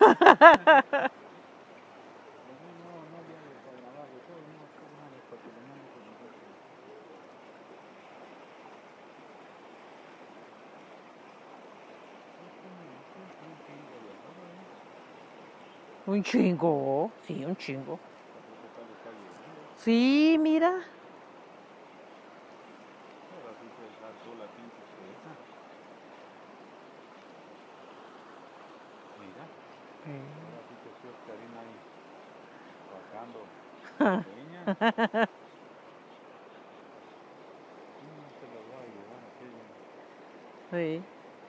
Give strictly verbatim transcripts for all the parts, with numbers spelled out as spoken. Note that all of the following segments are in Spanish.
Un chingo, sí, un chingo. Sí, mira. Mira, ahora sí que sí, Oscarina ahí sacando leña. No se lo voy a llevar aquella. Sí.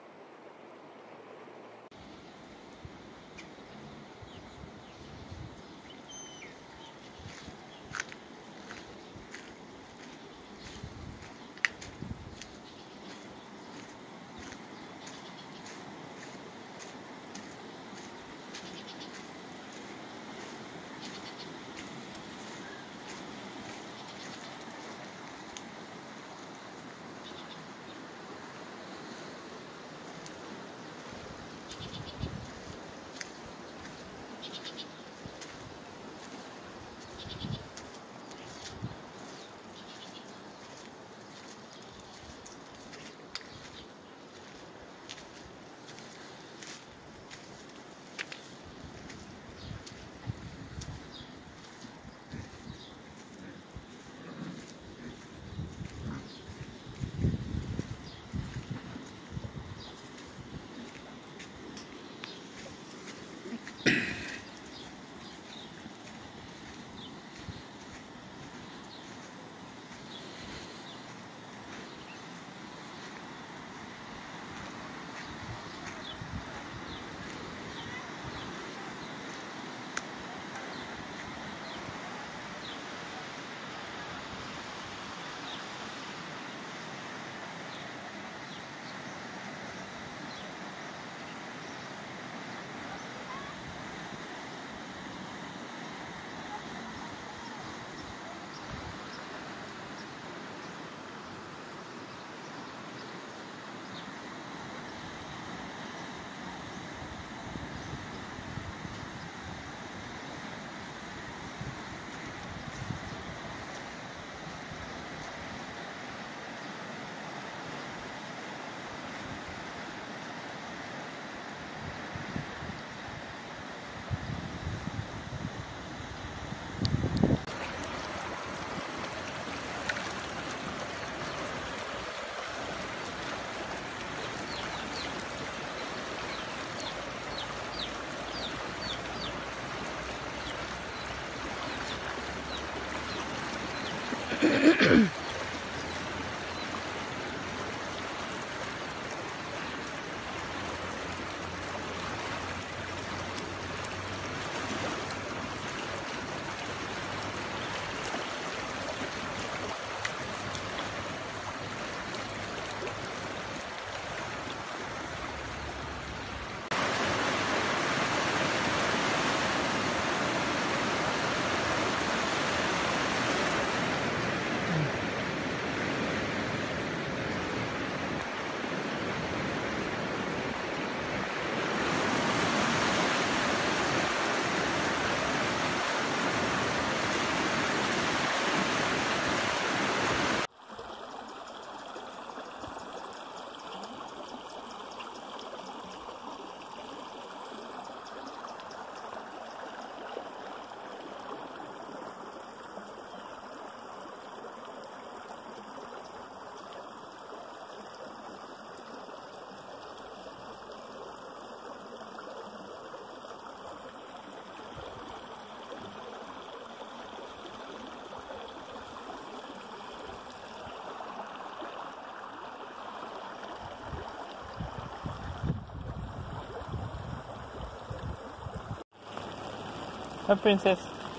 La princesa.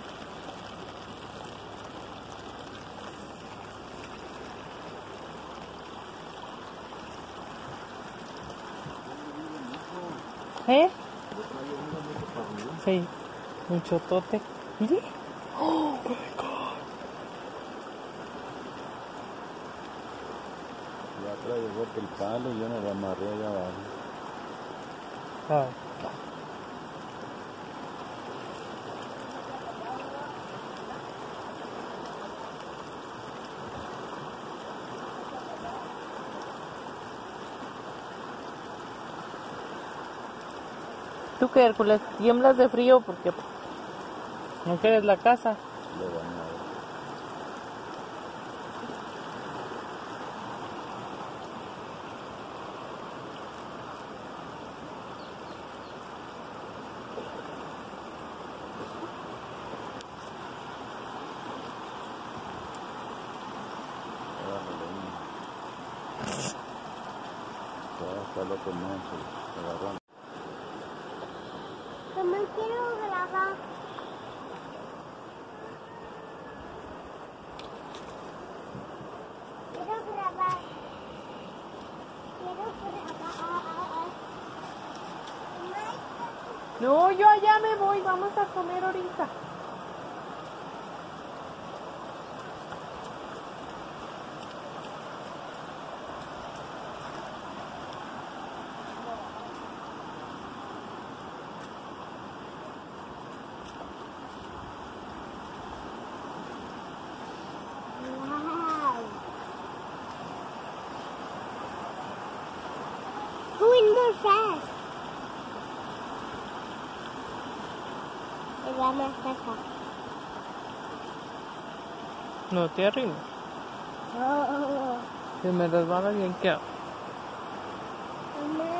¿Eh? Sí, mucho tote. Mire. Oh my God. Ya trae roto el palo y yo no lo amarré allá abajo. Ah. ¿Tú qué, Hércules? ¿Tiemblas de frío porque no quieres la casa? Lo van a ver. Hasta lo que no se agarró. Mamá, quiero grabar. Quiero grabar. Quiero grabar. No, yo allá me voy, vamos a comer ahorita. Wow. Going more fast. Va más cerca. No te arrimes. Oh, Si me resbala bien, ¿qué hago? mamá.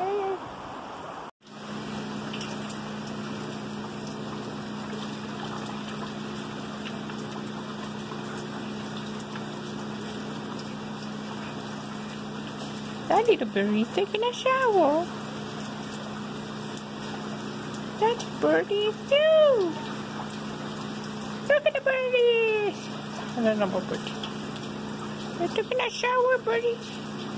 That little birdie's taking a shower. That's birdies too. Look at the birdies. And another birdie. They're taking a shower, birdies.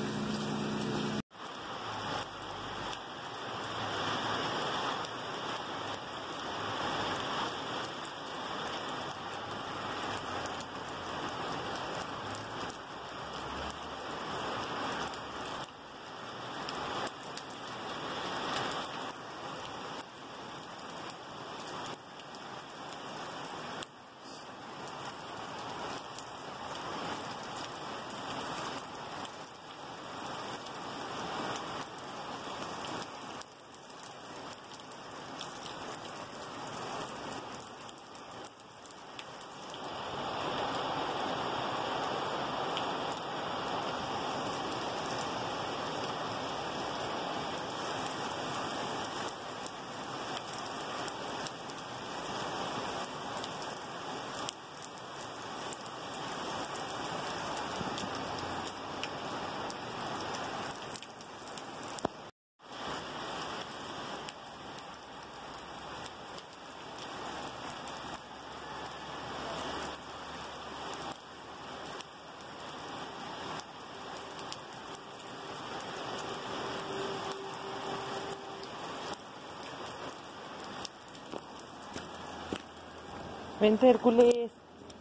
Vente, Hércules.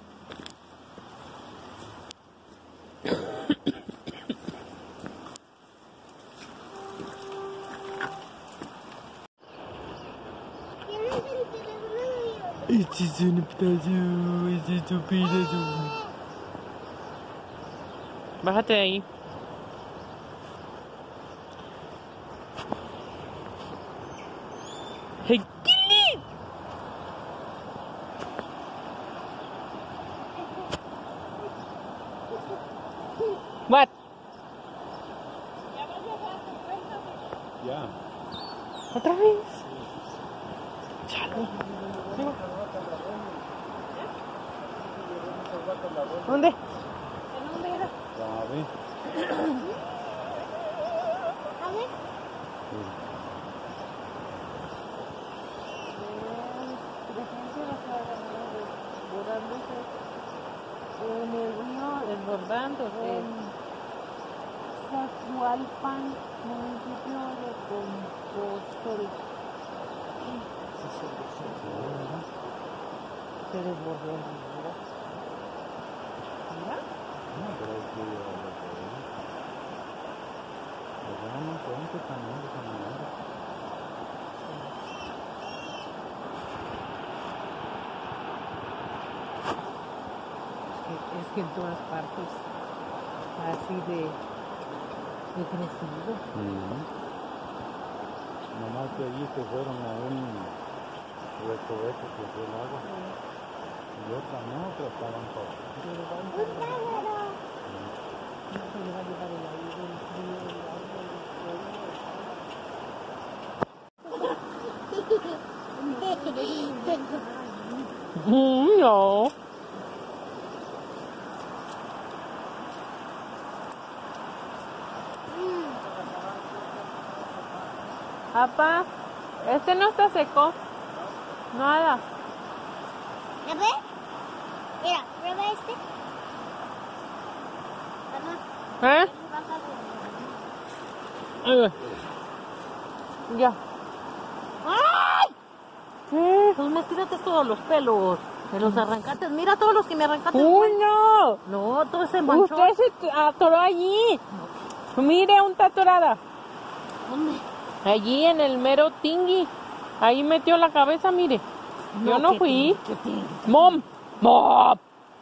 ¿Tienes el teléfono mío? Este es un pedazo, este es un pedazo. Bájate de ahí. Hey, Kili. What? Ya. ¿Otra vez? Chale. ¿Dónde? A ver. A ver. En el río desbordando en Zacualpan, municipio de Compostela. Se desbordó el río, ¿verdad? ¿Mira? No, pero hay que ir a la cadena. Pues ya no cuento también de esa manera. Es que en todas partes así de, de crecido. Mm-hmm. Nomás que allí se fueron a un recoveco que fue el agua. Y otras no, otras estaban todas. Un pájaro. Mm, no. Papá, este no está seco. Nada. ¿A ver? Mira, prueba este. Mamá, ¿Eh? Ahí va. Ya. ¡ay! ¿Qué? Pues me tiraste todos los pelos. Me los arrancaste. Mira todos los que me arrancaste. ¡Uno! No, todo ese manchón. Usted se atoró allí. Mire, un tatorada. ¿Dónde? Allí en el mero tingui. Ahí metió la cabeza, mire. Yo no ¿qué fui. tiene? ¿Qué tiene? Mom. Mom.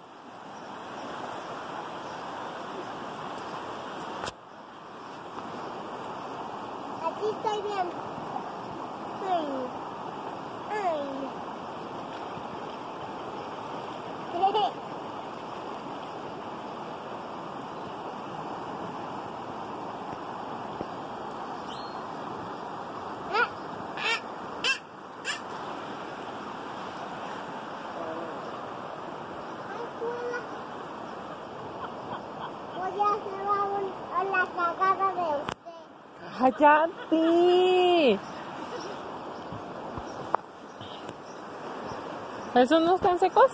Aquí estoy bien. Ay. Ay. Voy a hacer a, un, a la cagada de usted. ¡Cállate! ¿Esos no están secos?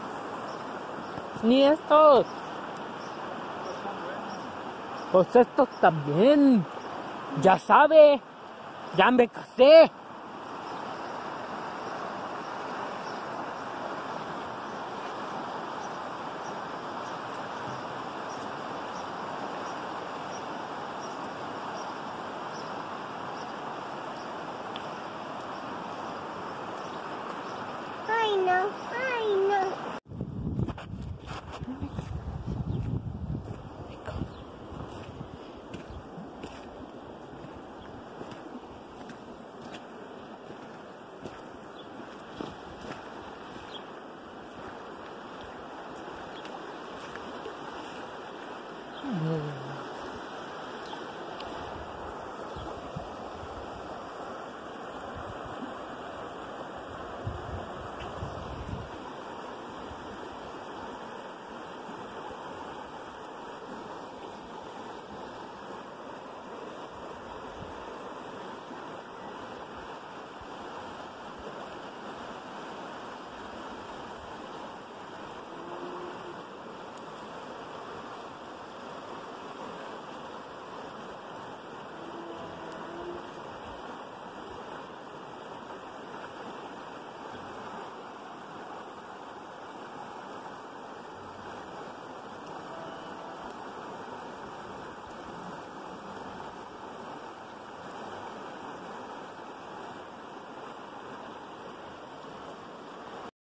Ni estos. Pues estos también. Ya sabe. Ya me casé. Ay, no.